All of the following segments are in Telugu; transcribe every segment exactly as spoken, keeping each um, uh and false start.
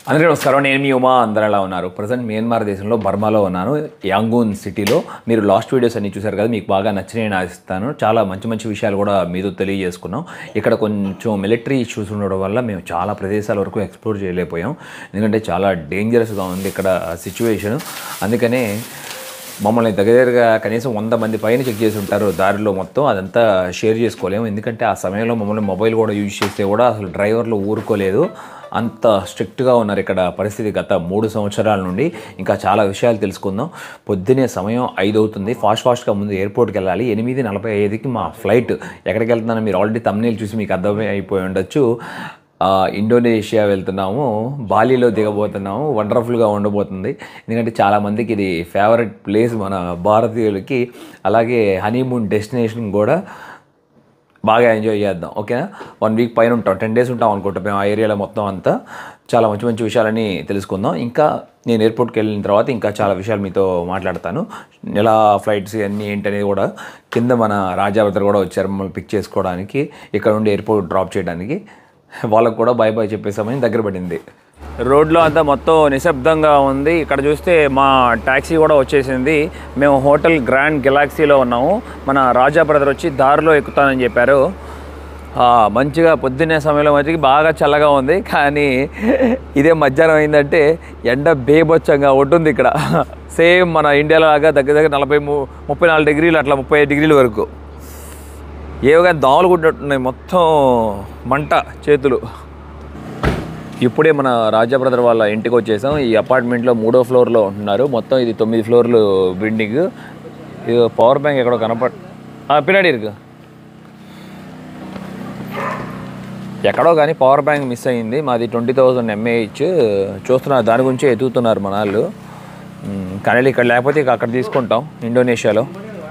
అందరికీ నమస్కారం. నేను మీ ఉమా. అందరూ ఎలా ఉన్నారు? ప్రజెంట్ మియన్మార్ దేశంలో బర్మాలో ఉన్నాను, యాంగూన్ సిటీలో. మీరు లాస్ట్ వీడియోస్ అన్ని చూశారు కదా, మీకు బాగా నచ్చినాయి నేను ఆశిస్తాను. చాలా మంచి మంచి విషయాలు కూడా మీతో తెలియజేసుకున్నాం. ఇక్కడ కొంచెం మిలిటరీ ఇష్యూస్ ఉండడం వల్ల మేము చాలా ప్రదేశాల వరకు ఎక్స్ప్లోర్ చేయలేకపోయాం, ఎందుకంటే చాలా డేంజరస్గా ఉంది ఇక్కడ సిచ్యువేషన్. అందుకనే మమ్మల్ని దగ్గరగా కనీసం వంద మంది పైన చెక్ చేసి ఉంటారు దారిలో మొత్తం. అదంతా షేర్ చేసుకోలేము, ఎందుకంటే ఆ సమయంలో మమ్మల్ని మొబైల్ కూడా యూజ్ చేస్తే కూడా అసలు డ్రైవర్లు ఊరుకోలేదు. అంత స్ట్రిక్ట్గా ఉన్నారు ఇక్కడ పరిస్థితి గత మూడు సంవత్సరాల నుండి. ఇంకా చాలా విషయాలు తెలుసుకుందాం. పొద్దునే సమయం ఐదు అవుతుంది. ఫాస్ట్ ఫాస్ట్గా ముందు ఎయిర్పోర్ట్కి వెళ్ళాలి. ఎనిమిది నలభై ఐదుకి మా ఫ్లైట్. ఎక్కడికి వెళ్తున్నానో మీరు ఆల్రెడీ థంబ్నెయిల్ చూసి మీకు అర్థమై అయిపోయి ఉండొచ్చు. ఇండోనేషియా వెళ్తున్నాము, బాలీలో దిగబోతున్నాము. వండర్ఫుల్గా ఉండబోతుంది, ఎందుకంటే చాలామందికి ఇది ఫేవరెట్ ప్లేస్ మన భారతీయులకి. అలాగే హనీమూన్ డెస్టినేషన్ కూడా బాగా ఎంజాయ్ చేద్దాం. ఓకేనా? వన్ వీక్ పైన ఉంటాం, టెన్ డేస్ ఉంటాం అనుకుంటాం మేము ఆ ఏరియాలో మొత్తం అంతా. చాలా మంచి మంచి విషయాలని తెలుసుకుందాం. ఇంకా నేను ఎయిర్పోర్ట్కి వెళ్ళిన తర్వాత ఇంకా చాలా విషయాలు మీతో మాట్లాడతాను. ఎలా ఫ్లైట్స్ అన్నీ ఏంటనేది కూడా. కింద మన రాజా బ్రదర్ కూడా వచ్చారు మమ్మల్ని పిక్ చేసుకోవడానికి, ఇక్కడ నుండి ఎయిర్పోర్ట్ డ్రాప్ చేయడానికి. వాళ్ళకు కూడా బాయ్ బాయ్ చెప్పేసామని దగ్గర పడింది. రోడ్లో అంతా మొత్తం నిశ్శబ్దంగా ఉంది. ఇక్కడ చూస్తే మా ట్యాక్సీ కూడా వచ్చేసింది. మేము హోటల్ గ్రాండ్ గెలాక్సీలో ఉన్నాము. మన రాజా బ్రదర్ వచ్చి దారిలో ఎక్కుతానని చెప్పారు. మంచిగా పొద్దున్నే సమయంలో మధ్యకి బాగా చల్లగా ఉంది, కానీ ఇదే మధ్యాహ్నం అయిందంటే ఎండ బేబొచ్చంగా ఉంటుంది ఇక్కడ. సేమ్ మన ఇండియాలో లాగా దగ్గర దగ్గర నలభై ముప్పై నాలుగు డిగ్రీలు అట్లా ముప్పై ఐదు డిగ్రీల వరకు. ఏవగా దోమలు కుట్టినట్టున్నాయి, మొత్తం మంట చేతులు. ఇప్పుడే మన రాజా బ్రదర్ వాళ్ళ ఇంటికి వచ్చేసాం. ఈ అపార్ట్మెంట్లో మూడో ఫ్లోర్లో ఉంటున్నారు. మొత్తం ఇది తొమ్మిది ఫ్లోర్లు బిల్డింగ్. ఇది పవర్ బ్యాంక్ ఎక్కడో కనపడ పిన్నాడి ఇరుకు ఎక్కడో కానీ పవర్ బ్యాంక్ మిస్ అయ్యింది. మాది ట్వంటీ థౌజండ్ ఎంఏహెచ్ చూస్తున్నారు, దాని గురించి ఎదుగుతున్నారు మన వాళ్ళు. కానీ ఇక్కడ లేకపోతే ఇక అక్కడ తీసుకుంటాం ఇండోనేషియాలో.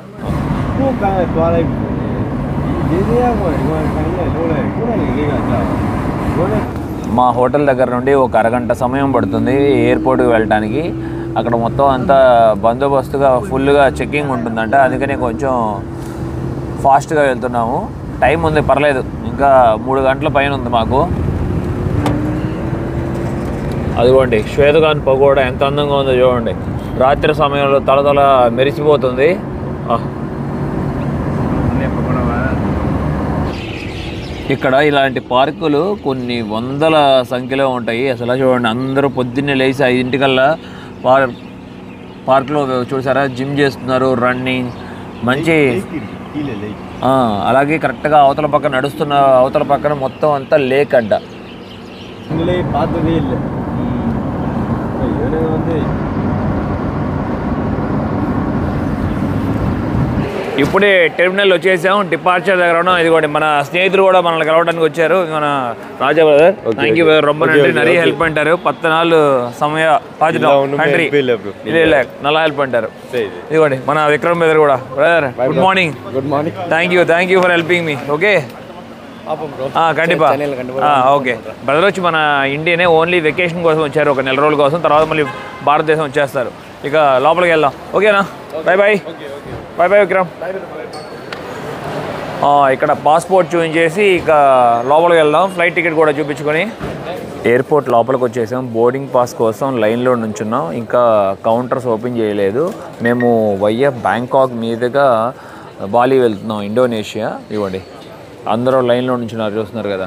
మా హోటల్ దగ్గర నుండి ఒక అరగంట సమయం పడుతుంది ఎయిర్పోర్ట్కి వెళ్ళడానికి. అక్కడ మొత్తం అంతా బందోబస్తుగా ఫుల్గా చెక్కింగ్ ఉంటుందంట, అందుకని కొంచెం ఫాస్ట్గా వెళ్తున్నాము. టైం ఉంది, పర్లేదు, ఇంకా మూడు గంటల పైన ఉంది మాకు. అదిగోండి శ్వేతగాన్ పగోడా ఎంత అందంగా ఉందో చూడండి. రాత్రి సమయంలో తలతల మెరిసిపోతుంది. ఇక్కడ ఇలాంటి పార్కులు కొన్ని వందల సంఖ్యలో ఉంటాయి. అసలు చూడండి, అందరూ పొద్దున్నే లేచి ఐదింటికల్లా పార్ పార్కులో చూసారా జిమ్ చేస్తున్నారు, రన్నింగ్ మంచి. అలాగే కరెక్ట్గా అవతల పక్కన నడుస్తున్న అవతల పక్కన మొత్తం అంతా లేక్ అడ్డ. ఇప్పుడే టెర్మినల్ వచ్చేసాం, డిపార్చర్ దగ్గర ఉన్నాం. ఇదిగోండి మన స్నేహితులు కూడా మనల్ని కలవడానికి వచ్చారు. మన రాజా బ్రదర్, థ్యాంక్ యూ రొమ్మ నன்றி, நிறைய హెల్ప్ பண்ணிட்டாரு. பத்து நாள் సమయ பார்த்துட்டோம் కంట్రీ இல்லை இல்லை நல்லா హెల్ప్ பண்ணிட்டாரு. ఇదిగోండి మన విక్రమ్ బ్రదర్ కూడా. Brother good morning. Good morning. Thank you thank you for helping me. Okay కండిపా ఓకే. బ్రదర్ వచ్చి మన ఇండియానే ఓన్లీ వెకేషన్ కోసం వచ్చారు, ఒక నెల రోజుల కోసం. తర్వాత మళ్ళీ భారతదేశం వచ్చేస్తారు. ఇక లోపలికి వెళ్దాం. ఓకేనా? Bye bye. Bye bye Vikram. ఇక్కడ పాస్పోర్ట్ చూపించేసి ఇక లోపలికి వెళ్దాం. ఫ్లైట్ టికెట్ కూడా చూపించుకొని ఎయిర్పోర్ట్ లోపలికి వచ్చేసాం. బోర్డింగ్ పాస్ కోసం లైన్లో నుంచున్నాం. ఇంకా కౌంటర్స్ ఓపెన్ చేయలేదు. మేము వయ్య బ్యాంకాక్ మీదుగా బాలి వెళ్తున్నాం, ఇండోనేషియా. ఇవ్వండి అందరూ లైన్లో నుంచున్నారు, చూస్తున్నారు కదా.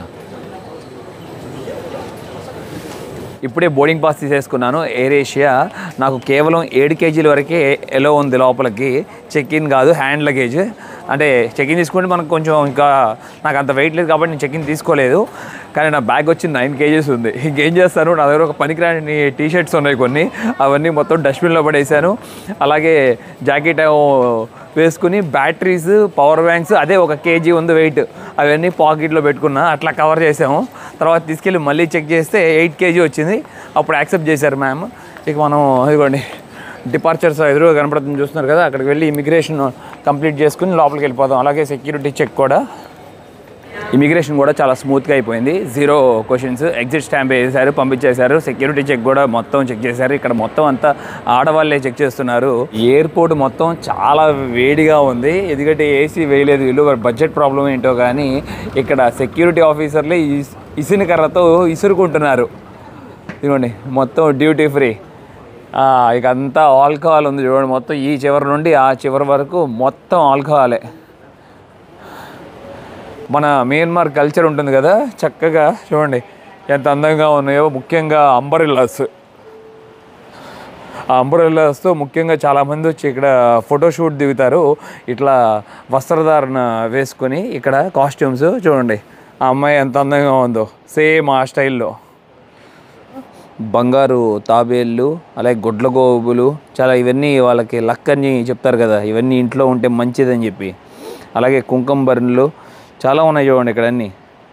ఇప్పుడే బోర్డింగ్ పాస్ తీసేసుకున్నాను. ఎయిర్ ఏషియా నాకు కేవలం ఏడు కేజీల వరకే ఎలో ఉంది లోపలికి. చెక్ ఇన్ కాదు, హ్యాండ్ లగేజ్. అంటే చెక్ ఇన్ తీసుకుంటే మనకు కొంచెం, ఇంకా నాకు అంత వెయిట్ లేదు కాబట్టి నేను చెక్ ఇన్ తీసుకోలేదు. కానీ నా బ్యాగ్ వచ్చి నైన్ కేజీస్ ఉంది. ఇంకేం చేస్తాను, నా దగ్గర ఒక పనికిరాని టీ షర్ట్స్ ఉన్నాయి కొన్ని, అవన్నీ మొత్తం డస్ట్బిన్లో పడేసాను. అలాగే జాకెట్ వేసుకుని బ్యాటరీస్, పవర్ బ్యాంక్స్, అదే ఒక కేజీ ఉంది వెయిట్, అవన్నీ పాకెట్లో పెట్టుకున్నా. అట్లా కవర్ చేసాము. తర్వాత తీసుకెళ్ళి మళ్ళీ చెక్ చేస్తే ఎయిట్ కేజీ వచ్చింది. అప్పుడు యాక్సెప్ట్ చేశారు మ్యామ్. ఇక మనం ఇదిగోండి డిపార్చర్స్ ఎదురుగా కనపడుతుంది, చూస్తున్నారు కదా. అక్కడికి వెళ్ళి ఇమిగ్రేషన్ కంప్లీట్ చేసుకుని లోపలికి వెళ్ళిపోదాం. అలాగే సెక్యూరిటీ చెక్ కూడా, ఇమిగ్రేషన్ కూడా చాలా స్మూత్గా అయిపోయింది. జీరో క్వశ్చన్స్, ఎగ్జిట్ స్టాంప్ వేసారు, పంపించేశారు. సెక్యూరిటీ చెక్ కూడా మొత్తం చెక్ చేశారు. ఇక్కడ మొత్తం అంతా ఆడవాళ్ళే చెక్ చేస్తున్నారు. ఎయిర్పోర్ట్ మొత్తం చాలా వేడిగా ఉంది, ఎందుకంటే ఏసీ వేయలేదు వీళ్ళు. బడ్జెట్ ప్రాబ్లం ఏంటో కానీ ఇక్కడ సెక్యూరిటీ ఆఫీసర్లే ఇసుని కర్రతో ఇసురుకుంటున్నారు. ఇదిగోండి మొత్తం డ్యూటీ ఫ్రీ. ఇక అంతా ఆల్కహాల్ ఉంది చూడండి, మొత్తం ఈ చివరి నుండి ఆ చివరి వరకు మొత్తం ఆల్కహాలే. మన మయన్మార్ కల్చర్ ఉంటుంది కదా, చక్కగా చూడండి ఎంత అందంగా ఉన్నాయో. ముఖ్యంగా అంబరెల్లాస్, ఆ అంబరెల్లాస్తో ముఖ్యంగా చాలామంది వచ్చి ఇక్కడ ఫోటోషూట్ దిగుతారు. ఇట్లా వస్త్రధారణ వేసుకొని ఇక్కడ కాస్ట్యూమ్స్ చూడండి, ఆ అమ్మాయి ఎంత అందంగా ఉందో సేమ్ ఆ స్టైల్లో. బంగారు తాబేళ్ళు, అలాగే గుడ్ల గోబులు, చాలా ఇవన్నీ వాళ్ళకి లక్ అని చెప్తారు కదా, ఇవన్నీ ఇంట్లో ఉంటే మంచిదని చెప్పి. అలాగే కుంకుమ బర్రెలు చాలా ఉన్నాయి చూడండి ఇక్కడ అన్నీ.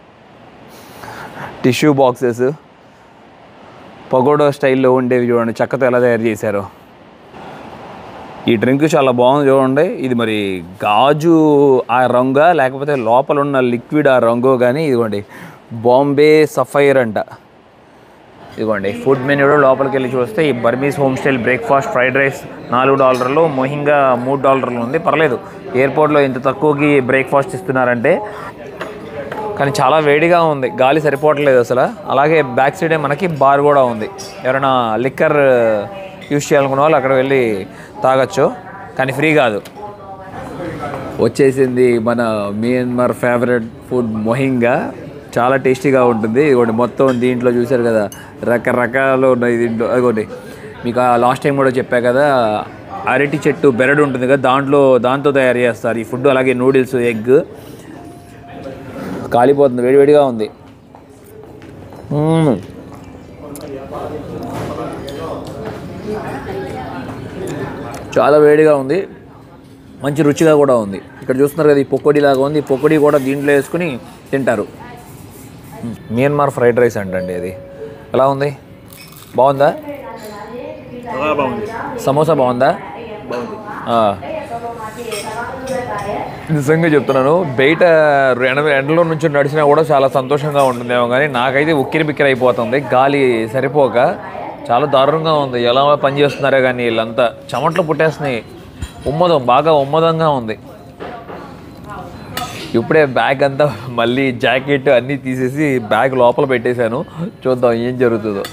టిష్యూ బాక్సెస్ పగోడో స్టైల్లో ఉండేవి చూడండి, చెక్కతో ఎలా తయారు చేశారో. ఈ డ్రింక్ చాలా బాగుంది చూడండి. ఇది మరి గాజు ఆ రంగా లేకపోతే లోపల ఉన్న లిక్విడ్ ఆ రంగో కానీ, ఇదిగోండి బాంబే సఫైర్ అంట. ఇదిగోండి ఫుడ్ మెన్యూ లోపలికి వెళ్ళి చూస్తే ఈ Burmese home style breakfast fried rice నాలుగు డాలర్లు, మొహింగా మూడు డాలర్లు ఉంది. పర్లేదు, ఎయిర్పోర్ట్లో ఇంత తక్కువకి బ్రేక్ఫాస్ట్ ఇస్తున్నారంటే. కానీ చాలా వేడిగా ఉంది, గాలి సరిపోవట్లేదు అసలు. అలాగే బ్యాక్ సైడే మనకి బార్ కూడా ఉంది, ఎవరైనా లిక్కర్ యూజ్ చేయాలనుకున్న వాళ్ళు అక్కడ వెళ్ళి తాగొచ్చు, కానీ ఫ్రీ కాదు. వచ్చేసింది మన మయన్మార్ ఫేవరెట్ ఫుడ్ మొహింగా, చాలా టేస్టీగా ఉంటుంది. ఇదిగోండి మొత్తం దీంట్లో చూశారు కదా రకరకాలు ఉన్నాయి దీంట్లో. అదిగోండి మీకు లాస్ట్ టైం కూడా చెప్పా కదా, అరటి చెట్టు బెరడు ఉంటుంది కదా, దాంట్లో దాంతో తయారు చేస్తారు ఈ ఫుడ్. అలాగే నూడిల్స్, ఎగ్. కాలిపోతుంది, వేడివేడిగా ఉంది. చాలా వేడిగా ఉంది, మంచి రుచిగా కూడా ఉంది. ఇక్కడ చూస్తున్నారు కదా ఈ పొకోడీ లాగా ఉంది, ఈ పొకోడీ కూడా దీంట్లో వేసుకుని తింటారు. మయన్మార్ ఫ్రైడ్ రైస్ అంటండి అది. ఎలా ఉంది, బాగుందా? సమోసా బాగుందా? నిజంగా చెప్తున్నాను, బయట ఎండ ఎండలో నుంచి నడిచినా కూడా చాలా సంతోషంగా ఉంటుందేమో, కానీ నాకైతే ఉక్కిరి బిక్కిరి అయిపోతుంది, గాలి సరిపోక చాలా దారుణంగా ఉంది. ఎలా పని చేస్తున్నారో కానీ వీళ్ళంతా చెమట్లు పుట్టేస్తున్నాయి, ఉమ్మదం బాగా ఉమ్మదంగా ఉంది. ఇప్పుడే బ్యాగ్ అంతా మళ్ళీ జాకెట్ అన్నీ తీసేసి బ్యాగ్ లోపల పెట్టేశాను, చూద్దాం ఏం జరుగుతుందో.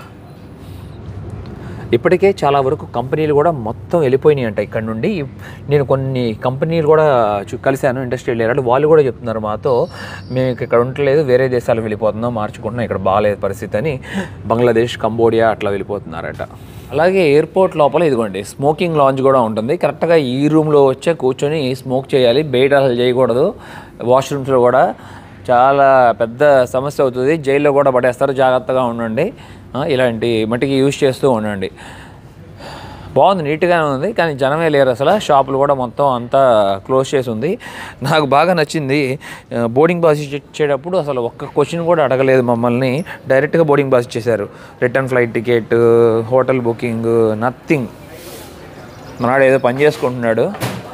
ఇప్పటికే చాలా వరకు కంపెనీలు కూడా మొత్తం వెళ్ళిపోయినాయి అంట ఇక్కడ నుండి. నేను కొన్ని కంపెనీలు కూడా కలిశాను ఇండస్ట్రియల్ ఏరియాలో, వాళ్ళు కూడా చెప్తున్నారు మాతో, మేము ఇక్కడ ఉండలేదు వేరే దేశాలకు వెళ్ళిపోతున్నాం, మార్చుకుంటున్నాం, ఇక్కడ బాగాలేదు పరిస్థితి అని. బంగ్లాదేశ్, కంబోడియా అట్లా వెళ్ళిపోతున్నారట. అలాగే ఎయిర్పోర్ట్ లోపల ఇదిగోండి స్మోకింగ్ లాంజ్ కూడా ఉంటుంది. కరెక్ట్గా ఈ రూమ్లో వచ్చే కూర్చొని స్మోక్ చేయాలి, బయట అసలు చేయకూడదు. వాష్రూమ్స్లో కూడా చాలా పెద్ద సమస్య అవుతుంది, జైల్లో కూడా పడేస్తారు, జాగ్రత్తగా ఉండండి. ఇలాంటి మట్టికి యూజ్ చేస్తూ ఉండండి. బాగుంది, నీట్గానే ఉంది, కానీ జనమే లేరు అసలు. షాపులు కూడా మొత్తం అంతా క్లోజ్ చేసి ఉంది. నాకు బాగా నచ్చింది, బోర్డింగ్ పాస్ ఇచ్చేటప్పుడు అసలు ఒక్క క్వశ్చన్ కూడా అడగలేదు మమ్మల్ని, డైరెక్ట్గా బోర్డింగ్ పాస్ ఇచ్చేశారు. Return flight ticket, hotel booking, nothing. మనాడు ఏదో పని చేసుకుంటున్నాడు.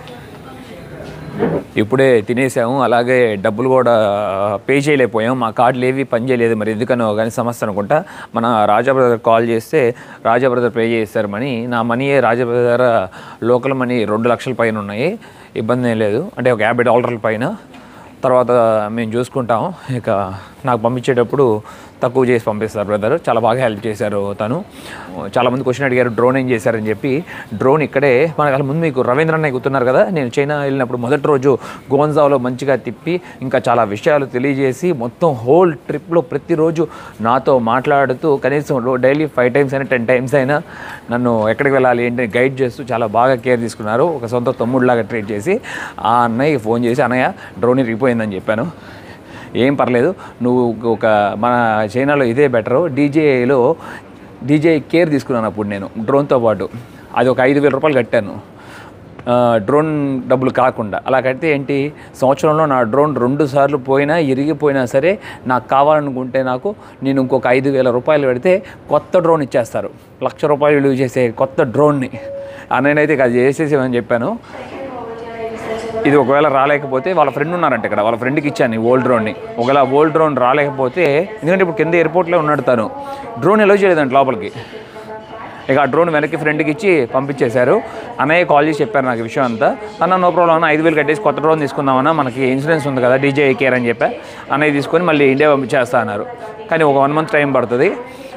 ఇప్పుడే తినేసాము, అలాగే డబ్బులు కూడా పే చేయలేకపోయాం, మా కార్డులు ఏవి పని చేయలేదు, మరి ఎందుకనో కానీ సమస్య అనుకుంటా. మన రాజా బ్రదర్ కాల్ చేస్తే రాజా బ్రదర్ పే చేస్తారు మనీ. నా money Raja brother local money రెండు లక్షల పైన ఉన్నాయి, ఇబ్బంది ఏం లేదు, అంటే ఒక యాభై డాలర్ల పైన. తర్వాత మేము చూసుకుంటాము. ఇక నాకు పంపించేటప్పుడు తక్కువ చేసి పంపిస్తారు బ్రదర్, చాలా బాగా హెల్ప్ చేశారు తను. చాలామంది క్వశ్చన్ అడిగారు డ్రోన్ ఏం చేశారని చెప్పి. డ్రోన్ ఇక్కడే మనకు ముందు మీకు రవీంద్ర అన్నయ్య గుర్తున్నారు కదా, నేను చైనా వెళ్ళినప్పుడు మొదటి రోజు గోన్జావ్లో మంచిగా తిప్పి ఇంకా చాలా విషయాలు తెలియజేసి మొత్తం హోల్ ట్రిప్లో ప్రతిరోజు నాతో మాట్లాడుతూ కనీసం డైలీ ఫైవ్ టైమ్స్ అయినా టెన్ టైమ్స్ అయినా నన్ను ఎక్కడికి వెళ్ళాలి ఏంటి గైడ్ చేస్తూ చాలా బాగా కేర్ తీసుకున్నారు. ఒక సొంత తమ్ముడిలాగా ట్రీట్ చేసి ఆ అన్నయ్యకి ఫోన్ చేసి అన్నయ్య డ్రోన్ ఇరిగిపోయిందని చెప్పాను. ఏం పర్లేదు, నువ్వు ఒక మన చైనాలో ఇదే బెటరు, డీజేలో డీజే కేర్ తీసుకున్నాను అప్పుడు నేను డ్రోన్తో పాటు. అది ఒక ఐదు వేల రూపాయలు కట్టాను డ్రోన్ డబ్బులు కాకుండా. అలా కడితే ఏంటి, సంవత్సరంలో నా డ్రోన్ రెండు సార్లు పోయినా ఇరిగిపోయినా సరే నాకు కావాలనుకుంటే నాకు నేను ఇంకొక ఐదు వేల రూపాయలు పెడితే కొత్త డ్రోన్ ఇచ్చేస్తారు, లక్ష రూపాయలు విలువ చేసే కొత్త డ్రోన్ని. నేనైతే అది చేసేసేమని చెప్పాను. ఇది ఒకవేళ రాలేకపోతే వాళ్ళ ఫ్రెండ్ ఉన్నారంటే ఇక్కడ, వాళ్ళ ఫ్రెండ్కి ఇచ్చాను ఈ ఓల్డ్ డ్రోన్ని. ఒకవేళ ఓల్డ్ డ్రోన్ రాలేకపోతే, ఎందుకంటే ఇప్పుడు కింద ఎయిర్పోర్ట్లో ఉన్నాడు తను, డ్రోన్ ఎలా చేయలేదండి లోపలికి. ఇక ఆ డ్రోన్ వెనక్కి ఫ్రెండ్కి ఇచ్చి పంపించేశారు. అన్నయ్య కాల్ చేసి చెప్పారు నాకు ఈ విషయం అంతా. అన్న నో ప్రాబ్లం అన్న, ఐదు వేలు కట్టేసి కొత్త డ్రోన్ తీసుకుందామన్నా, మనకి ఇన్సూరెన్స్ ఉంది కదా డీజే కేర్ అని చెప్పా. అన్నయ్య తీసుకొని మళ్ళీ ఇండియా పంపించేస్తా అన్నారు. కానీ ఒక వన్ మంత్ టైం పడుతుంది.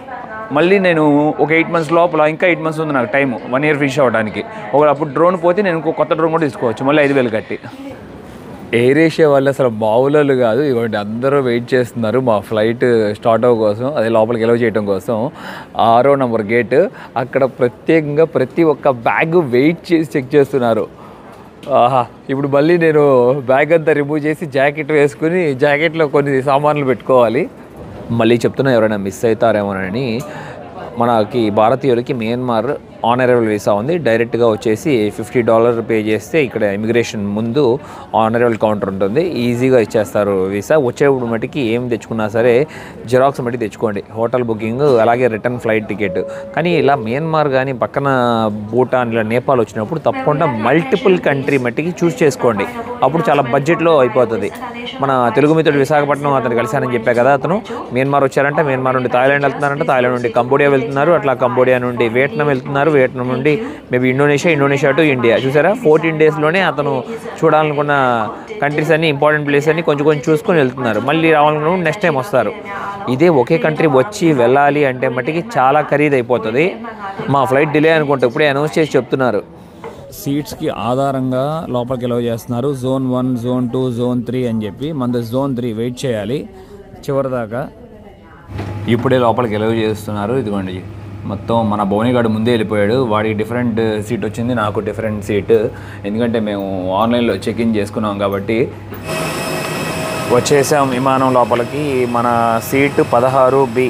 మళ్ళీ నేను ఒక ఎయిట్ మంత్స్ లోపల ఇంకా ఎయిట్ మంత్స్ ఉంది నాకు టైం వన్ ఇయర్ ఫినిష్ అవ్వడానికి. ఒక అప్పుడు డ్రోన్ పోతే నేను ఇంకో కొత్త డ్రోన్ కూడా తీసుకోవచ్చు మళ్ళీ ఐదు వేలు కట్టి. ఎయిర్ ఏషియా వాళ్ళు అసలు బావులలు కాదు. ఇవ్వండి అందరూ వెయిట్ చేస్తున్నారు మా ఫ్లైట్ స్టార్ట్ అవ్వ కోసం, అదే లోపలికి ఎలవ్ చేయడం కోసం. ఆరో నెంబర్ గేట్ అక్కడ ప్రత్యేకంగా ప్రతి ఒక్క బ్యాగ్ వెయిట్ చేసి చెక్ చేస్తున్నారు. ఆహా, ఇప్పుడు మళ్ళీ నేను బ్యాగ్ అంతా రిమూవ్ చేసి జాకెట్ వేసుకుని జాకెట్లో కొన్ని సామాన్లు పెట్టుకోవాలి. మళ్ళీ చెప్తున్నా ఎవరైనా మిస్ అవుతారేమోనని, మనకి భారతీయులకి మియన్మార్ ఆన్ అరైవల్ వీసా ఉంది. డైరెక్ట్గా వచ్చేసి ఫిఫ్టీ డాలర్ పే చేస్తే ఇక్కడ ఇమిగ్రేషన్ ముందు ఆన్ అరైవల్ కౌంటర్ ఉంటుంది, ఈజీగా ఇచ్చేస్తారు వీసా. వచ్చేప్పుడు మటుకి ఏం తెచ్చుకున్నా సరే జిరాక్స్ మట్టి తెచ్చుకోండి, హోటల్ బుకింగ్ అలాగే రిటర్న్ ఫ్లైట్ టికెట్. కానీ ఇలా మియన్మార్ కానీ పక్కన భూటాన్ ఇలా నేపాల్ వచ్చినప్పుడు తప్పకుండా మల్టిపుల్ కంట్రీ మట్టికి చూస్ చేసుకోండి, అప్పుడు చాలా బడ్జెట్లో అయిపోతుంది. మన తెలుగు మిత్రుడు విశాఖపట్నం అతను కలిశానని చెప్పా కదా, అతను మియన్మార్ వచ్చారంట, మియన్మార్ నుండి థాయిలాండ్ వెళ్తున్నారంట, థాయిలాండ్ నుండి కంబోడియా వెళ్తున్నారు, అట్లా కంబోడియా నుండి వియట్నాం వెళ్తున్నారు, వియట్నాం నుండి maybe Indonesia, Indonesia to India. చూసారా, ఫోర్టీన్ డేస్లోనే అతను చూడాలనుకున్న కంట్రీస్ అన్ని ఇంపార్టెంట్ ప్లేస్ అన్ని కొంచెం కొంచెం చూసుకొని వెళ్తున్నారు. మళ్ళీ రావాలనుకున్న నెక్స్ట్ టైం వస్తారు. ఇదే ఒకే కంట్రీ వచ్చి వెళ్ళాలి అంటే మట్టికి చాలా ఖరీదు అయిపోతుంది. మా ఫ్లైట్ డిలే అనుకుంటే ఇప్పుడే అనౌన్స్ చేసి చెప్తున్నారు. సీట్స్కి ఆధారంగా లోపలికి ఎలవ్ చేస్తున్నారు. Zone one, zone two, zone three అని చెప్పి మన జోన్ త్రీ వెయిట్ చేయాలి చివరిదాకా. ఇప్పుడే లోపలికి ఎలవ్ చేస్తున్నారు. ఇదిగోండి మొత్తం మన భువనిగాడు ముందే వెళ్ళిపోయాడు, వాడికి డిఫరెంట్ సీట్ వచ్చింది, నాకు డిఫరెంట్ సీట్. ఎందుకంటే మేము ఆన్లైన్లో చెక్ ఇన్ చేసుకున్నాం కాబట్టి. వచ్చేసాం విమానం లోపలికి. మన సీట్ పదహారు బి.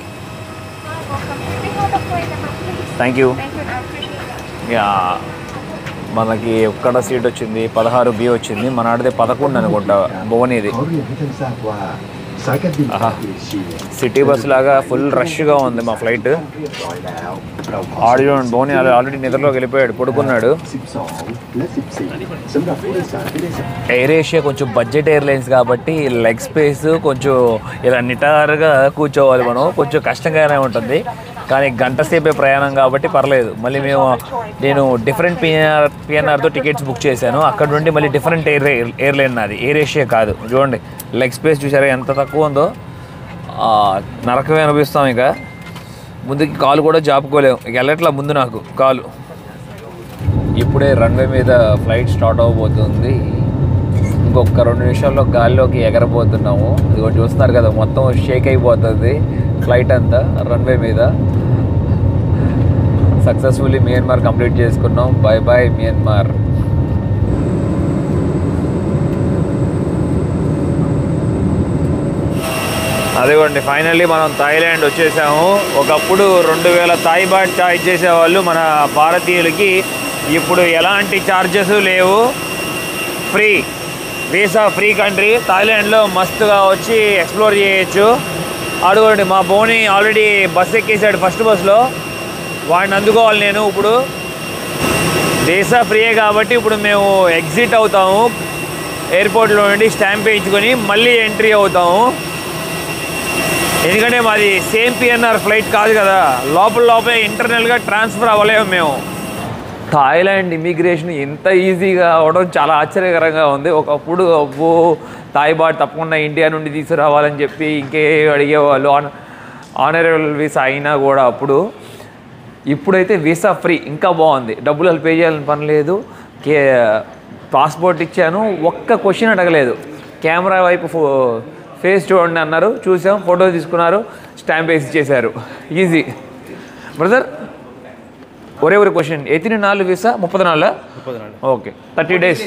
Thank you. యా, మనకి ఎక్కడ సీట్ వచ్చింది పదహారు బి వచ్చింది. మన ఆడితే పదకొండు అనుకుంటా భువనిది. సిటీ బస్ లాగా ఫుల్ రష్గా ఉంది మా ఫ్లైట్. ఆడియో భువని ఆల్రెడీ నిద్రలోకి వెళ్ళిపోయాడు, పడుకున్నాడు. ఎయిర్ ఏషియా కొంచెం బడ్జెట్ ఎయిర్లైన్స్ కాబట్టి లెగ్ స్పేస్ కొంచెం ఇలా నిటారుగా కూర్చోవాలి మనం, కొంచెం కష్టంగానే ఉంటుంది. కానీ గంట సేపే ప్రయాణం కాబట్టి పర్లేదు. మళ్ళీ మేము నేను డిఫరెంట్ పిఎన్ఆర్ పిఎన్ఆర్తో టికెట్స్ బుక్ చేశాను, అక్కడ నుండి మళ్ళీ డిఫరెంట్ ఎయిర్ ఎయిర్లైన్ నాది, ఎయిర్ ఏషియా కాదు. చూడండి లెగ్ స్పేస్ చూసారా ఎంత తక్కువ ఉందో, నరకమే అనిపిస్తాం. ఇక ముందుకి కాలు కూడా జాపుకోలేము, ఇక వెళ్ళట్లా ముందు నాకు కాలు. ఇప్పుడే రన్వే మీద ఫ్లైట్ స్టార్ట్ అవ్వబోతుంది. ఇంకొక రెండు నిమిషాల్లో గాలిలోకి ఎగరబోతున్నాము. ఇదిగో చూస్తున్నారు కదా, మొత్తం షేక్ అయిపోతుంది ఫ్లైట్ అంతా రన్వే మీద. సక్సెస్ఫుల్లీ మియన్మార్ కంప్లీట్ చేసుకున్నాం. Bye bye Myanmar. అదిగోండి ఫైనల్లీ మనం థాయిలాండ్ వచ్చేసాము. ఒకప్పుడు రెండు వేల థాయ్ బాట్ ఛార్జ్ చేసేవాళ్ళు మన భారతీయులకి, ఇప్పుడు ఎలాంటి ఛార్జెస్ లేవు, ఫ్రీ వీసా, ఫ్రీ కంట్రీ. థాయిలాండ్లో మస్తుగా వచ్చి ఎక్స్ప్లోర్ చేయొచ్చు. అడుగుండి మా బోని ఆల్రెడీ బస్ ఎక్కేసాడు ఫస్ట్ బస్లో, వాడిని అందుకోవాలి నేను. ఇప్పుడు వీసా ఫ్రీయే కాబట్టి ఇప్పుడు మేము ఎగ్జిట్ అవుతాము ఎయిర్పోర్ట్లో నుండి, స్టాంప్ వేయించుకొని మళ్ళీ ఎంట్రీ అవుతాము. ఎందుకంటే మాది సేమ్ పిఎన్ఆర్ ఫ్లైట్ కాదు కదా, లోపల లోపలే ఇంటర్నల్గా ట్రాన్స్ఫర్ అవ్వలేము మేము. థాయిలాండ్ ఇమిగ్రేషన్ ఇంత ఈజీగా అవడం చాలా ఆశ్చర్యకరంగా ఉంది. ఒకప్పుడు అబ్బో థాయ్ బాట్ తప్పకుండా ఇండియా నుండి తీసుకురావాలని చెప్పి ఇంకే అడిగేవాళ్ళు ఆన్ ఆనరబుల్ వీసా అయినా కూడా. అప్పుడు ఇప్పుడైతే వీసా ఫ్రీ, ఇంకా బాగుంది. డబ్బులు పే చేయాలని పని లేదు. కే పాస్పోర్ట్ ఇచ్చాను, ఒక్క క్వశ్చన్ అడగలేదు. కెమెరా వైపు ఫో ఫేస్ చూడండి అన్నారు, చూసాం, ఫోటో తీసుకున్నారు, స్టాంప్ వేసి ఇచ్చేశారు. Easy brother. ఒరే ఒరే క్వశ్చన్, ఎత్తిన నాలుగు వీసా ముప్పది నాలుగు ముప్పది నాలుగు okay thirty days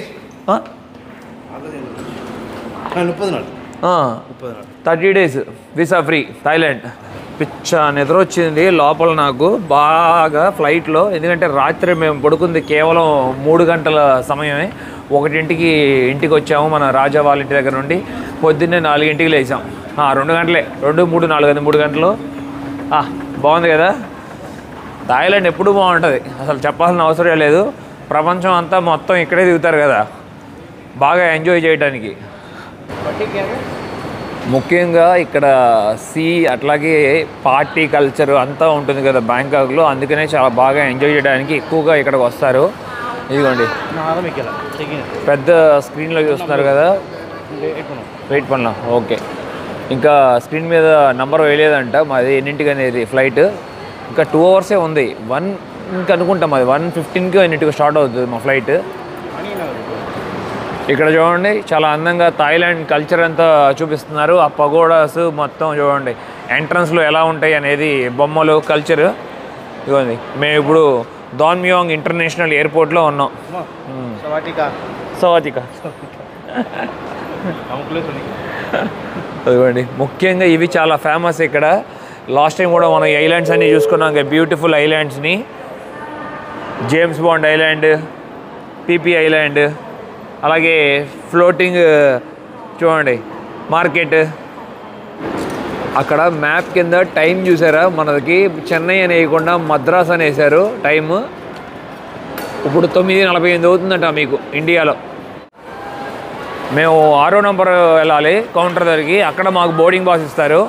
thirty days visa free Thailand. పిచ్చ నిద్ర వచ్చింది లోపల నాకు బాగా ఫ్లైట్లో. ఎందుకంటే రాత్రి మేము పడుకుంది కేవలం మూడు గంటల సమయమే. ఒకటింటికి ఇంటికి వచ్చాము మన రాజా వాళ్ళ ఇంటి దగ్గర నుండి, పొద్దున్నే నాలుగింటికి లేచాం. రెండు గంటలే, రెండు మూడు నాలుగు అది మూడు గంటలు. బాగుంది కదా. థాయిలాండ్ ఎప్పుడు బాగుంటుంది, అసలు చెప్పాల్సిన అవసరం లేదు. ప్రపంచం అంతా మొత్తం ఇక్కడే దిగుతారు కదా, బాగా ఎంజాయ్ చేయడానికి. ముఖ్యంగా ఇక్కడ సీ అట్లాగే పార్టీ కల్చర్ అంతా ఉంటుంది కదా బ్యాంకాక్లో, అందుకనే చాలా బాగా ఎంజాయ్ చేయడానికి ఎక్కువగా ఇక్కడికి వస్తారు. ఇదిగోండి పెద్ద స్క్రీన్లో చూస్తున్నారు కదా, వెయిట్ పన్నా ఓకే. ఇంకా స్క్రీన్ మీద నంబర్ వేయలేదంట, మాది ఎన్నింటికి అనేది ఫ్లైట్. ఇంకా టూ అవర్సే ఉంది. వన్ ఇంకా అనుకుంటాం అది వన్ ఫిఫ్టీన్కి ఎన్నిటికి స్టార్ట్ అవుతుంది మా ఫ్లైట్. ఇక్కడ చూడండి చాలా అందంగా థాయిలాండ్ కల్చర్ అంతా చూపిస్తున్నారు. ఆ పగోడాస్ మొత్తం చూడండి, ఎంట్రన్స్లో ఎలా ఉంటాయి అనేది బొమ్మలు కల్చర్. ఇదిగోండి మేము ఇప్పుడు దాన్మియాంగ్ ఇంటర్నేషనల్ ఎయిర్పోర్ట్లో ఉన్నాం. సవాతిక ఇదిగోండి, ముఖ్యంగా ఇవి చాలా ఫేమస్ ఇక్కడ. లాస్ట్ టైం కూడా మనం ఐలాండ్స్ అన్నీ చూసుకున్నాం, బ్యూటిఫుల్ ఐలాండ్స్ని. James Bond island, PP island, అలాగే ఫ్లోటింగ్ చూడండి మార్కెట్. అక్కడ మ్యాప్ కింద టైం చూసారా, మనకి చెన్నై అని వేయకుండా మద్రాస్ అని వేశారు టైము. ఇప్పుడు తొమ్మిది నలభై ఎనిమిది అవుతుందంట మీకు ఇండియాలో. మేము ఆరో నెంబర్ వెళ్ళాలి కౌంటర్ దగ్గరికి, అక్కడ మాకు బోర్డింగ్ పాస్ ఇస్తారు.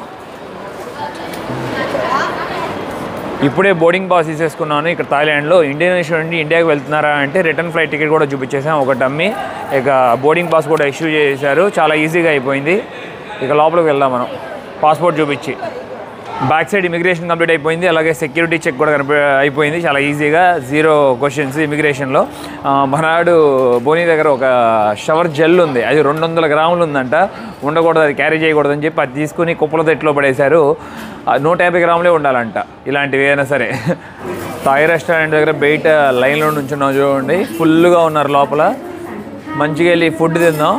ఇప్పుడే బోర్డింగ్ పాస్ తీసేసుకున్నాను ఇక్కడ థాయిలాండ్లో. ఇండోనేషియా నుండి ఇండియాకి వెళ్తున్నారా అంటే రిటర్న్ ఫ్లైట్ టికెట్ కూడా చూపించేసాం ఒకటి అమ్మి. ఇక బోర్డింగ్ పాస్ కూడా ఇష్యూ చేశారు, చాలా ఈజీగా అయిపోయింది. ఇక లోపలికి వెళ్దాం మనం పాస్పోర్ట్ చూపించి. బ్యాక్ సైడ్ ఇమిగ్రేషన్ కంప్లీట్ అయిపోయింది, అలాగే సెక్యూరిటీ చెక్ కూడా కనిపి అయిపోయింది చాలా ఈజీగా, జీరో క్వశ్చన్స్ ఇమిగ్రేషన్లో. మనాడు బోనీ దగ్గర ఒక షవర్ జెల్ ఉంది, అది రెండు వందల గ్రాములు ఉందంట, ఉండకూడదు, అది క్యారీ చేయకూడదని చెప్పి అది తీసుకుని కుప్పల తొట్లో పడేశారు. నూట యాభై గ్రాములే ఉండాలంట ఇలాంటివి అయినా సరే. థాయ్ రెస్టారెంట్ దగ్గర బయట లైన్లో నుంచున్నాం చూడండి, ఫుల్గా ఉన్నారు లోపల. మంచిగా వెళ్ళి ఫుడ్ తిందాం.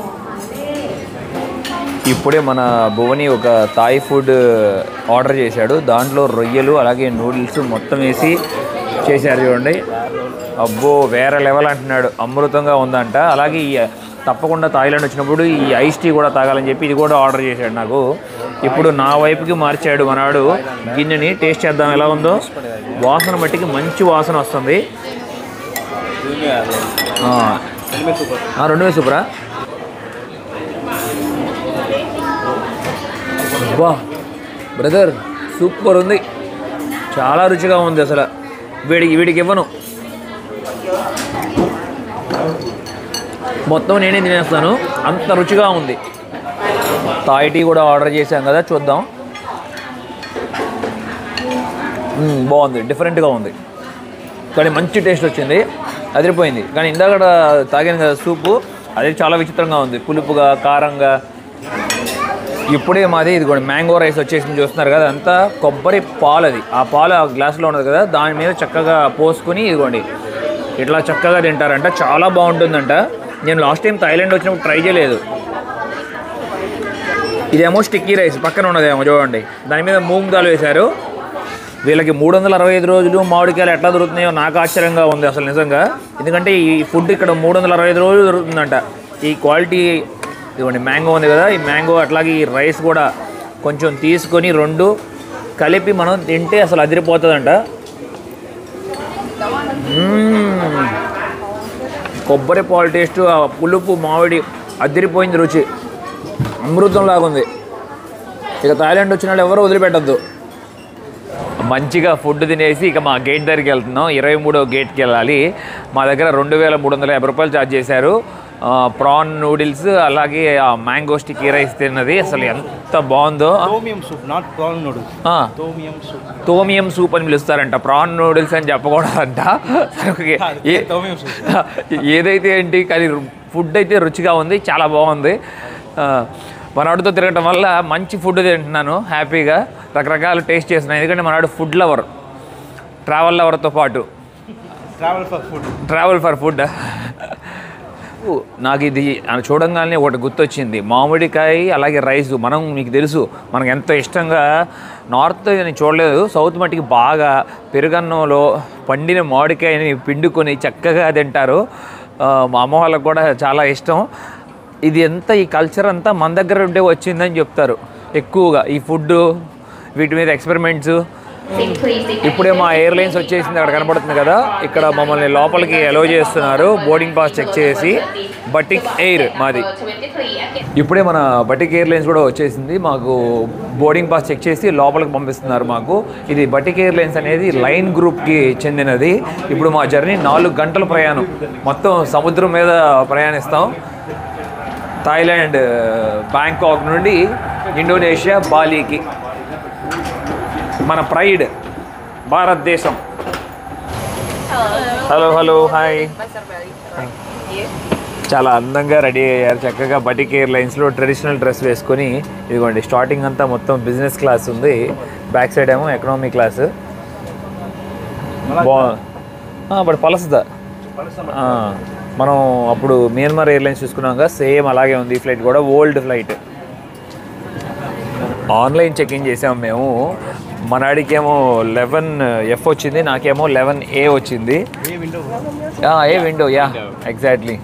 ఇప్పుడే మన భువని ఒక థాయ్ ఫుడ్ ఆర్డర్ చేశాడు, దాంట్లో రొయ్యలు అలాగే నూడిల్స్ మొత్తం వేసి చేశారు చూడండి. అబ్బో వేరే లెవెల్ అంటున్నాడు, అమృతంగా ఉందంట. అలాగే ఈ తప్పకుండా థాయిలాండ్ వచ్చినప్పుడు ఈ ఐస్ టీ కూడా తాగాలని చెప్పి ఇది కూడా ఆర్డర్ చేశాడు నాకు. ఇప్పుడు నా వైపుకి మార్చాడు మనాడు గిన్నెని. టేస్ట్ చేద్దాం ఎలా ఉందో. వాసన మట్టికి మంచి వాసన వస్తుంది. రెండు వేలు సూపరా. అబ్బా బ్రదర్ సూపర్ ఉంది, చాలా రుచిగా ఉంది. అసలు వీడికి వీడికి ఇవ్వను, మొత్తం నేనే తినేస్తాను, అంత రుచిగా ఉంది. థాయ్ టీ కూడా ఆర్డర్ చేశాం కదా, చూద్దాం. బాగుంది, డిఫరెంట్గా ఉంది, కానీ మంచి టేస్ట్ వచ్చింది, అదిరిపోయింది. కానీ ఇందాక తాగాను కదా సూపు, అది చాలా విచిత్రంగా ఉంది, పులుపుగా కారంగా. ఇప్పుడే మాది ఇదిగోండి మ్యాంగో రైస్ వచ్చేసింది చూస్తున్నారు కదా, అంతా కొబ్బరి పాలు. అది ఆ పాలు ఆ గ్లాసులో ఉన్నది కదా, దాని మీద చక్కగా పోసుకొని ఇదిగోండి ఇట్లా చక్కగా తింటారంట, చాలా బాగుంటుందంట. నేను లాస్ట్ టైం థాయిలాండ్ వచ్చినప్పుడు ట్రై చేయలేదు. ఇదేమో స్టిక్కీ రైస్, పక్కన ఉన్నదేమో చూడండి, దాని మీద మూంగ్ దాల్ వేశారు. వీళ్ళకి మూడు వందల అరవై ఐదు రోజులు మామిడికాయలు ఎట్లా దొరుకుతున్నాయో నాకు ఆశ్చర్యంగా ఉంది అసలు నిజంగా. ఎందుకంటే ఈ ఫుడ్ ఇక్కడ మూడు వందల అరవై ఐదు రోజులు దొరుకుతుందంట. ఈ క్వాలిటీ ఇదిగోండి మ్యాంగో ఉంది కదా, ఈ మ్యాంగో అట్లాగే ఈ రైస్ కూడా కొంచెం తీసుకొని రెండు కలిపి మనం తింటే అసలు అదిరిపోతుందంట. కొబ్బరి పాలు టేస్ట్, ఆ పులుపు మామిడి అదిరిపోయింది, రుచి అమృతం లాగుంది. ఇక థాయిలాండ్ వచ్చిన వాళ్ళు ఎవరు వదిలిపెట్టద్దు. మంచిగా ఫుడ్ తినేసి ఇక మా గేట్ దగ్గరికి వెళ్తున్నాం. ఇరవై మూడో గేట్కి వెళ్ళాలి. మా దగ్గర రెండు వేల మూడు వందల యాభై రూపాయలు ఛార్జ్ చేశారు. ప్రాన్ నూడిల్స్ అలాగే ఆ మ్యాంగో స్టిక్కీ రైస్ తిన్నది అసలు ఎంత బాగుందో. తోమియం సూప్ అని పిలుస్తారంట, ప్రాన్ నూడిల్స్ అని చెప్పకూడదంట. ఏదైతే ఏంటి కానీ ఫుడ్ అయితే రుచిగా ఉంది, చాలా బాగుంది. మనవాడితో తిరగటం వల్ల మంచి ఫుడ్ తింటున్నాను హ్యాపీగా, రకరకాల టేస్ట్ చేస్తున్నాను. ఎందుకంటే మనవాడు ఫుడ్ లవర్, ట్రావెల్ లవర్తో పాటు travel for food travel for food నాకు ఇది చూడంగానే ఒకటి గుర్తొచ్చింది, మామిడికాయ అలాగే రైసు. మనం మీకు తెలుసు మనకు ఎంతో ఇష్టంగా, నార్త్ నేను చూడలేదు, సౌత్ మట్టికి బాగా పెరుగన్నంలో పండిన మామిడికాయని పిండుకొని చక్కగా తింటారు. మా అమ్మ వాళ్ళకు కూడా చాలా ఇష్టం. ఇది ఎంత ఈ కల్చర్ అంతా మన దగ్గర ఉంటే వచ్చిందని చెప్తారు ఎక్కువగా, ఈ ఫుడ్ వీటి మీద ఎక్స్పెరిమెంట్స్. ఇప్పుడే మా ఎయిర్లైన్స్ వచ్చేసింది, అక్కడ కనబడుతుంది కదా, ఇక్కడ మమ్మల్ని లోపలికి అలో చేస్తున్నారు బోర్డింగ్ పాస్ చెక్ చేసి. బటిక్ ఎయిర్ మాది. ఇప్పుడే మన బటిక్ ఎయిర్లైన్స్ కూడా వచ్చేసింది, మాకు బోర్డింగ్ పాస్ చెక్ చేసి లోపలికి పంపిస్తున్నారు మాకు. ఇది బటిక్ ఎయిర్లైన్స్ అనేది లైన్ గ్రూప్కి చెందినది. ఇప్పుడు మా జర్నీ నాలుగు గంటల ప్రయాణం, మొత్తం సముద్రం మీద ప్రయాణిస్తాం. థాయిలాండ్ బ్యాంకాక్ నుండి ఇండోనేషియా బాలీకి. మన ప్రైడ్ భారతదేశం. Hello hello hi. చాలా అందంగా రెడీ అయ్యారు, చక్కగా బటిక్ ఎయిర్లైన్స్లో ట్రెడిషనల్ డ్రెస్ వేసుకొని. ఇదిగోండి స్టార్టింగ్ అంతా మొత్తం బిజినెస్ క్లాస్ ఉంది, బ్యాక్ సైడ్ ఏమో ఎకనామీ క్లాస్. బా బట్ పలసదా మనం అప్పుడు మియన్మార్ ఎయిర్లైన్స్ చూసుకున్నాక సేమ్ అలాగే ఉంది. ఈ ఫ్లైట్ కూడా ఓల్డ్ ఫ్లైట్. ఆన్లైన్ చెక్ఇన్ చేసాము మేము. మనాడికేమో లెవెన్ ఎఫ్ వచ్చింది, నాకేమో లెవెన్ ఏ వచ్చింది. A window yeah exactly.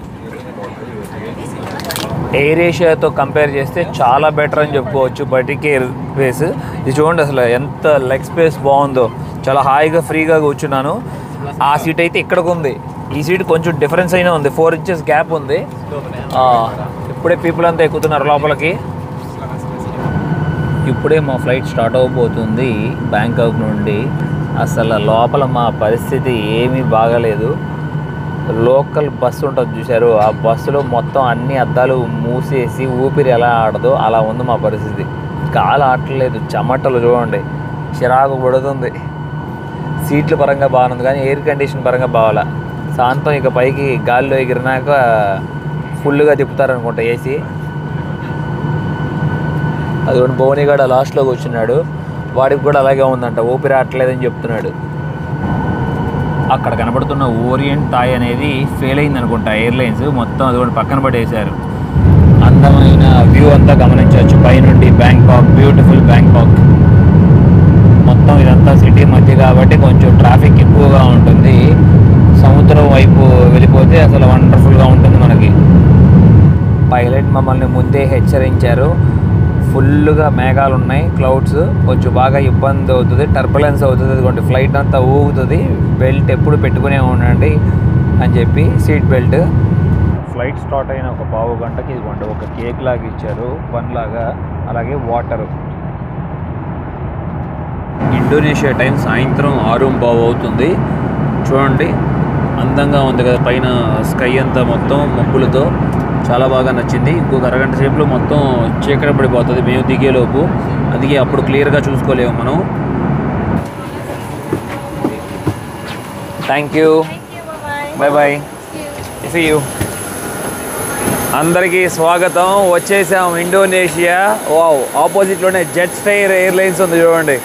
Air ఏషియాతో కంపేర్ చేస్తే చాలా బెటర్ అని చెప్పుకోవచ్చు బటిక్ ఎయిర్ స్పేస్. ఇది చూడండి అసలు ఎంత లెగ్ స్పేస్ బాగుందో, చాలా హాయిగా ఫ్రీగా కూర్చున్నాను. ఆ సీట్ అయితే ఇక్కడికి ఉంది, ఈ సీట్ కొంచెం డిఫరెన్స్ అయినా ఉంది, ఫోర్ ఇంచెస్ గ్యాప్ ఉంది. ఇప్పుడే పీపుల్ అంతా ఎక్కుతున్నారు లోపలికి. ఇప్పుడే మా ఫ్లైట్ స్టార్ట్ అవబోతుంది బ్యాంకాక్ నుండి. అసలు లోపల మా పరిస్థితి ఏమీ బాగలేదు. లోకల్ బస్సు ఉంటుంది చూశారు, ఆ బస్సులో మొత్తం అన్ని అద్దాలు మూసేసి ఊపిరి ఎలా ఆడదో అలా ఉంది మా పరిస్థితి. గాలి ఆడలేదు, చెమటలు చూడండి, చిరాకు పడుతుంది. సీట్ల పరంగా బాగుంది కానీ ఎయిర్ కండిషన్ పరంగా బాగాల. శాంతం ఇక పైకి గాలిలో ఎగిరినాక ఫుల్గా తిప్పుతారనుకుంటా ఏసీ. అది కూడా భువనిగాడ లాస్ట్లో కూర్చున్నాడు, వాడికి కూడా అలాగే ఉందంట, ఊపిరి ఆడలేదని చెప్తున్నాడు. అక్కడ కనబడుతున్న ఓరియంట్ థాయ్ అనేది ఫెయిల్ అయింది అనుకుంటా ఎయిర్లైన్స్, మొత్తం అది కూడా పక్కన పడేశారు. అందమైన వ్యూ అంతా గమనించవచ్చు పైనుండి బ్యాంకాక్, బ్యూటిఫుల్ బ్యాంకాక్. మొత్తం ఇదంతా సిటీ మధ్య కాబట్టి కొంచెం ట్రాఫిక్ ఎక్కువగా ఉంటుంది. సముద్రం వైపు వెళ్ళిపోతే అసలు వండర్ఫుల్గా ఉంటుంది మనకి. పైలట్ మమ్మల్ని ముందే హెచ్చరించారు, ఫుల్గా మేఘాలు ఉన్నాయి, క్లౌడ్స్, కొంచెం బాగా ఇబ్బంది అవుతుంది, టర్బులెన్స్ అవుతుంది, అదిగోండి ఫ్లైట్ అంతా ఊగుతుంది, బెల్ట్ ఎప్పుడు పెట్టుకునే ఉండండి అని చెప్పి సీట్ బెల్ట్. ఫ్లైట్ స్టార్ట్ అయిన ఒక పావు గంటకి ఇదిగోండి ఒక కేక్ లాగా ఇచ్చారు, బన్ లాగా, అలాగే వాటరు. ఇండోనేషియా టైం సాయంత్రం ఆరు బావు అవుతుంది. చూడండి అందంగా ఉంది కదా, పైన స్కై అంతా మొత్తం మబ్బులతో, చాలా బాగా నచ్చింది. ఇంకొక అరగంట సేపులో మొత్తం చీకటి పడిపోతుంది మేము దిగేలోపు, అందుకే అప్పుడు క్లియర్గా చూసుకోలేము మనం. Thank you, bye bye, see you. అందరికీ స్వాగతం, వచ్చేసాం ఇండోనేషియా. వావ్, ఆపోజిట్లోనే జెట్ స్టైర్ ఎయిర్లైన్స్ ఉంది చూడండి,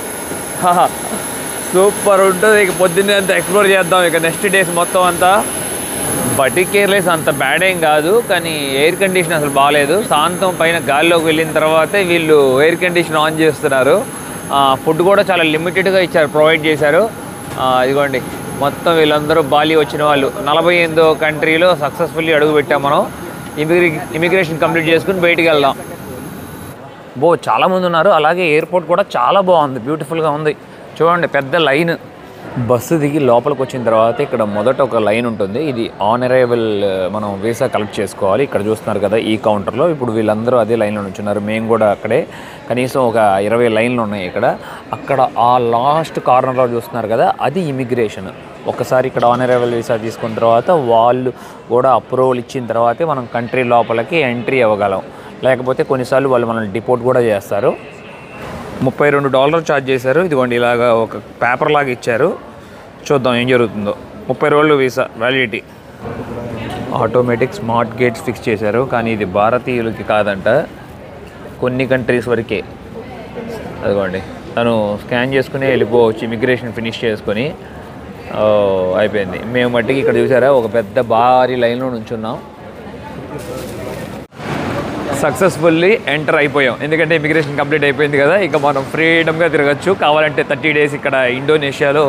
సూపర్ ఉంటుంది. ఇక పొద్దున్నే అంతా ఎక్స్ప్లోర్ చేద్దాం ఇక నెక్స్ట్ డేస్ మొత్తం అంతా. బటిక్ ఎయిర్లైన్స్ అంత బ్యాడ్ ఏం కాదు, కానీ ఎయిర్ కండిషన్ అసలు బాగాలేదు. శాంతం పైన గాలిలోకి వెళ్ళిన తర్వాతే వీళ్ళు ఎయిర్ కండిషన్ ఆన్ చేస్తున్నారు. ఫుడ్ కూడా చాలా లిమిటెడ్గా ఇచ్చారు, ప్రొవైడ్ చేశారు. ఇదిగోండి మొత్తం వీళ్ళందరూ బాలి వచ్చిన వాళ్ళు. నలభై ఎనిమిదో కంట్రీలో సక్సెస్ఫుల్లీ అడుగు పెట్టాం మనం. ఇమిగ్రే ఇమిగ్రేషన్ కంప్లీట్ చేసుకుని బయటికి వెళ్దాం. బో చాలామంది ఉన్నారు, అలాగే ఎయిర్పోర్ట్ కూడా చాలా బాగుంది, బ్యూటిఫుల్గా ఉంది. చూడండి పెద్ద లైన్. బస్సు దిగి లోపలికి వచ్చిన తర్వాత ఇక్కడ మొదట ఒక లైన్ ఉంటుంది, ఇది ఆన్ అరైవల్ మనం వీసా కలెక్ట్ చేసుకోవాలి. ఇక్కడ చూస్తున్నారు కదా ఈ కౌంటర్లో, ఇప్పుడు వీళ్ళందరూ అదే లైన్లో ఉంటున్నారు, మేము కూడా అక్కడే. కనీసం ఒక ఇరవై లైన్లు ఉన్నాయి ఇక్కడ. అక్కడ ఆ లాస్ట్ కార్నర్లో చూస్తున్నారు కదా అది ఇమిగ్రేషన్. ఒకసారి ఇక్కడ ఆన్ అరైవల్ వీసా తీసుకున్న తర్వాత వాళ్ళు కూడా అప్రూవల్ ఇచ్చిన తర్వాతే మనం కంట్రీ లోపలికి ఎంట్రీ అవ్వగలం, లేకపోతే కొన్నిసార్లు వాళ్ళు మనల్ని డిపోర్ట్ కూడా చేస్తారు. ముప్పై రెండు డాలర్ ఛార్జ్ చేశారు. ఇదిగోండి ఇలాగా ఒక పేపర్ లాగా ఇచ్చారు, చూద్దాం ఏం జరుగుతుందో. ముప్పై రోజులు visa validity. Automatic smart gates fix చేశారు, కానీ ఇది భారతీయులకి కాదంట, కొన్ని కంట్రీస్ వరకే. అదిగోండి తను స్కాన్ చేసుకుని వెళ్ళిపోవచ్చు, ఇమిగ్రేషన్ ఫినిష్ చేసుకొని అయిపోయింది. మేము మట్టికి ఇక్కడ చూసారా ఒక పెద్ద భారీ లైన్లో నుంచున్నాం. సక్సెస్ఫుల్లీ ఎంటర్ అయిపోయాం, ఎందుకంటే ఇమిగ్రేషన్ కంప్లీట్ అయిపోయింది కదా, ఇక మనం ఫ్రీడమ్గా తిరగచ్చు. కావాలంటే థర్టీ డేస్ ఇక్కడ ఇండోనేషియాలో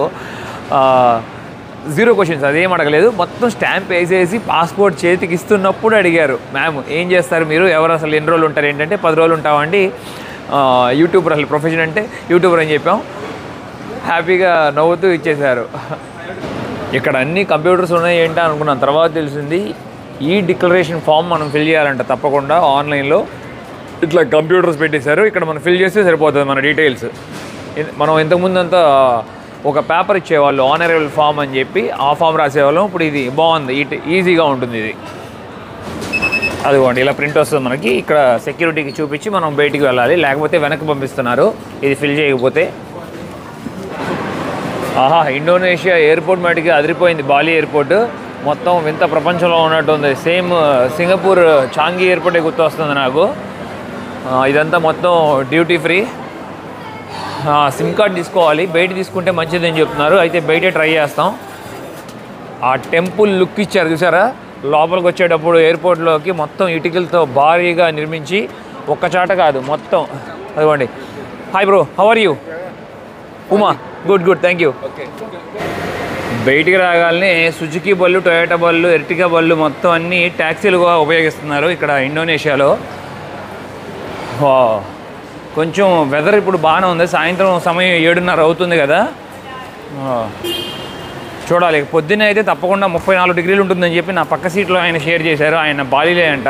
జీరో క్వశ్చన్స్, అదేం అడగలేదు, మొత్తం స్టాంప్ వేసేసి పాస్పోర్ట్ చేతికి ఇస్తున్నప్పుడు అడిగారు, మ్యామ్ ఏం చేస్తారు మీరు, ఎవరు అసలు ఎన్ని రోజులు ఉంటారు, ఏంటంటే పది రోజులు ఉంటామండి, యూట్యూబర్ అసలు ప్రొఫెషన్ అంటే యూట్యూబర్ అని చెప్పాం. హ్యాపీగా నవ్వుతూ ఇచ్చేశారు. ఇక్కడ అన్ని కంప్యూటర్స్ ఉన్నాయి ఏంటో అనుకున్నాను, తర్వాత తెలిసింది ఈ డిక్లరేషన్ ఫామ్ మనం ఫిల్ చేయాలంట తప్పకుండా ఆన్లైన్లో. ఇట్లా కంప్యూటర్స్ పెట్టేశారు, ఇక్కడ మనం ఫిల్ చేస్తే సరిపోతుంది మన డీటెయిల్స్. మనం ఇంతకుముందు అంతా ఒక పేపర్ ఇచ్చేవాళ్ళు ఆన్ అరైవల్ ఫామ్ అని చెప్పి, ఆ ఫామ్ రాసేవాళ్ళం. ఇప్పుడు ఇది బాగుంది, ఈజీగా ఉంటుంది ఇది. అదిగోండి ఇలా ప్రింట్ వస్తుంది మనకి. ఇక్కడ సెక్యూరిటీకి చూపించి మనం బయటికి వెళ్ళాలి, లేకపోతే వెనక్కి పంపిస్తున్నారు ఇది ఫిల్ చేయకపోతే. ఆహా, ఇండోనేషియా ఎయిర్పోర్ట్ మటుకి అదిరిపోయింది. బాలి ఎయిర్పోర్ట్ మొత్తం వింత ప్రపంచంలో ఉన్నట్టుంది. సేమ్ సింగపూర్ చాంగి ఎయిర్పోర్టే గుర్తొస్తుంది నాకు. ఇదంతా మొత్తం డ్యూటీ ఫ్రీ. సిమ్ కార్డ్ తీసుకోవాలి, బయట తీసుకుంటే మంచిదని చెప్తున్నారు. అయితే బయటే ట్రై చేస్తాం. ఆ టెంపుల్ లుక్ ఇచ్చారు చూసారా, లోపలికి వచ్చేటప్పుడు ఎయిర్పోర్ట్లోకి మొత్తం ఇటుకలతో భారీగా నిర్మించి ఒక్క చాట కాదు మొత్తం. అదిగోండి. Hi bro, how are you? Uma, good good, thank you. బయటికి రాగానే సుజుకి బళ్ళు, టొయోటా బళ్ళు, ఎర్టిగా బళ్ళు మొత్తం అన్నీ ట్యాక్సీలుగా ఉపయోగిస్తున్నారు ఇక్కడ ఇండోనేషియాలో. కొంచెం వెదర్ ఇప్పుడు బాగానే ఉంది. సాయంత్రం సమయం ఏడున్నర అవుతుంది కదా. చూడాలి. పొద్దున్న అయితే తప్పకుండా ముప్పై నాలుగు డిగ్రీలు ఉంటుందని చెప్పి నా పక్క సీట్లో ఆయన షేర్ చేశారు. ఆయన బాలీలే అంట.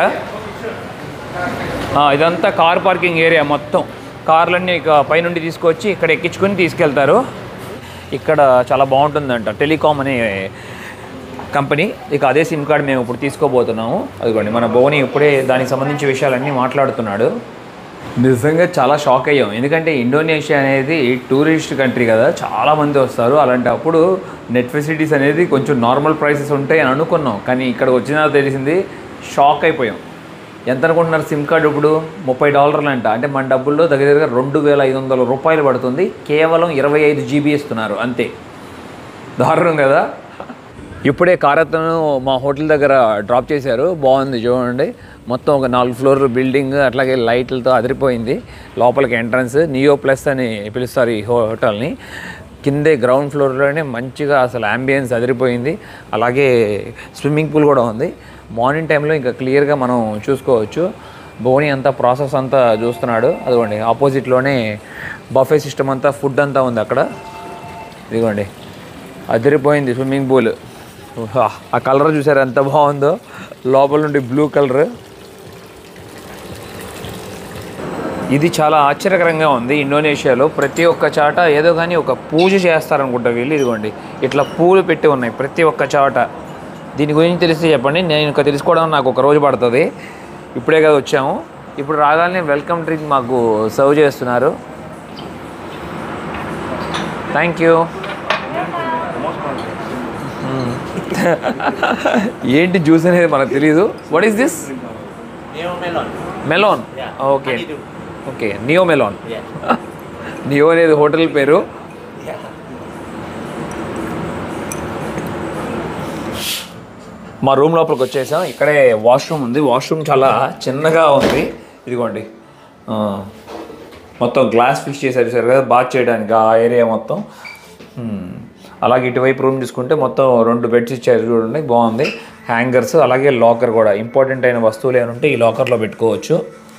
ఇదంతా కార్ పార్కింగ్ ఏరియా మొత్తం. కార్లన్నీ ఇక పైనుండి తీసుకొచ్చి ఇక్కడ ఎక్కించుకొని తీసుకెళ్తారు. ఇక్కడ చాలా బాగుంటుందంట, టెలికామ్ అనే కంపెనీ. ఇక అదే సిమ్ కార్డ్ మేము ఇప్పుడు తీసుకోబోతున్నాము. అదిగోండి, మన భువని ఇప్పుడే దానికి సంబంధించిన విషయాలన్నీ మాట్లాడుతున్నాడు. నిజంగా చాలా షాక్ అయ్యాం. ఎందుకంటే ఇండోనేషియా అనేది టూరిస్ట్ కంట్రీ కదా, చాలామంది వస్తారు. అలాంటప్పుడు నెట్ ఫెసిలిటీస్ అనేది కొంచెం నార్మల్ ప్రైసెస్ ఉంటాయి అని అనుకున్నాం. కానీ ఇక్కడ వచ్చినా తెలిసింది, షాక్ అయిపోయాం. ఎంత అనుకుంటున్నారు సిమ్ కార్డు ఇప్పుడు? ముప్పై డాలర్లు అంట. అంటే మన డబ్బుల్లో దగ్గర దగ్గర రెండు వేల ఐదు వందల రూపాయలు పడుతుంది. కేవలం ఇరవై ఐదు జీబీ ఇస్తున్నారు అంతే. దారుణం కదా. ఇప్పుడే కారత్ను మా హోటల్ దగ్గర డ్రాప్ చేశారు. బాగుంది చూడండి. మొత్తం ఒక నాలుగు ఫ్లోర్లు బిల్డింగ్, అట్లాగే లైట్లతో అదిరిపోయింది. లోపలికి ఎంట్రన్స్ నియో ప్లస్ అని పిలుస్తారు ఈ హోటల్ని. కిందే గ్రౌండ్ ఫ్లోర్లోనే మంచిగా అసలు అంబియన్స్ అదిరిపోయింది. అలాగే స్విమ్మింగ్ పూల్ కూడా ఉంది. మార్నింగ్ టైంలో ఇంకా క్లియర్గా మనం చూసుకోవచ్చు. భువని అంతా ప్రాసెస్ అంతా చూస్తున్నాడు. అదిగోండి, ఆపోజిట్లోనే బఫే సిస్టమ్ అంతా, ఫుడ్ అంతా ఉంది అక్కడ. ఇదిగోండి, అదిరిపోయింది స్విమ్మింగ్ పూల్. ఆ కలర్ చూసారు ఎంత బాగుందో, లోపల నుండి బ్లూ కలర్. ఇది చాలా ఆశ్చర్యకరంగా ఉంది. ఇండోనేషియాలో ప్రతి ఒక్క చాట ఏదో కానీ ఒక పూజ చేస్తారనుకుంటా వీళ్ళు. ఇదిగోండి, ఇట్లా పూలు పెట్టి ఉన్నాయి ప్రతి ఒక్క చాట. దీని గురించి తెలిస్తే చెప్పండి. నేను ఇంకా తెలుసుకోవడం నాకు ఒక రోజు పడుతుంది. ఇప్పుడే కదా వచ్చాము. ఇప్పుడు రాగానే వెల్కమ్ డ్రింక్ మాకు సర్వ్ చేస్తున్నారు. Thank you. ఏంటి జ్యూస్ అనేది మనకు తెలీదు. What is this? Melon. Okay okay, Neo melon. Neo అనేది హోటల్ పేరు. మా రూమ్ లోపలికి వచ్చేసాం. ఇక్కడే వాష్రూమ్ ఉంది. వాష్రూమ్ చాలా చిన్నగా ఉంది. ఇదిగోండి, మొత్తం గ్లాస్ ఫిక్స్ చేశారు సార్ కదా బాత్ చేయడానికి ఆ ఏరియా మొత్తం. అలాగే ఇటువైపు రూమ్ చూసుకుంటే మొత్తం రెండు బెడ్స్ ఇచ్చారు చూడండి, బాగుంది. హ్యాంగర్స్, అలాగే లాకర్ కూడా. ఇంపార్టెంట్ అయిన వస్తువులు ఏమైనా ఉంటే ఈ లాకర్లో పెట్టుకోవచ్చు.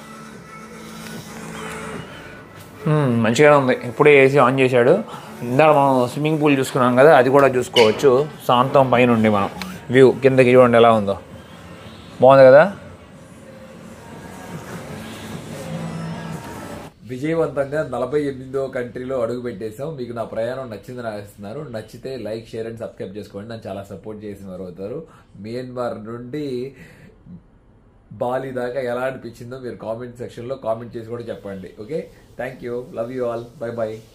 మంచిగానే ఉంది. ఇప్పుడే ఏసీ ఆన్ చేశాడు. ఇందాక మనం స్విమ్మింగ్ పూల్ చూసుకున్నాం కదా, అది కూడా చూసుకోవచ్చు. శాంతం పైనుండి మనం వ్యూ కిందకి చూడండి ఎలా ఉందో, బాగుంది కదా. విజయవంతంగా నలభై ఎనిమిదో కంట్రీలో అడుగు పెట్టేసాం. మీకు నా ప్రయాణం నచ్చిందని ఆశిస్తున్నారు. నచ్చితే లైక్, షేర్ అండ్ సబ్స్క్రైబ్ చేసుకోండి. నన్ను చాలా సపోర్ట్ చేసిన వారు అవుతారు. మియన్మార్ నుండి బాలి దాకా ఎలా అనిపించిందో మీరు కామెంట్ సెక్షన్లో కామెంట్ చేసి కూడా చెప్పండి. Okay, thank you, love you all, bye by.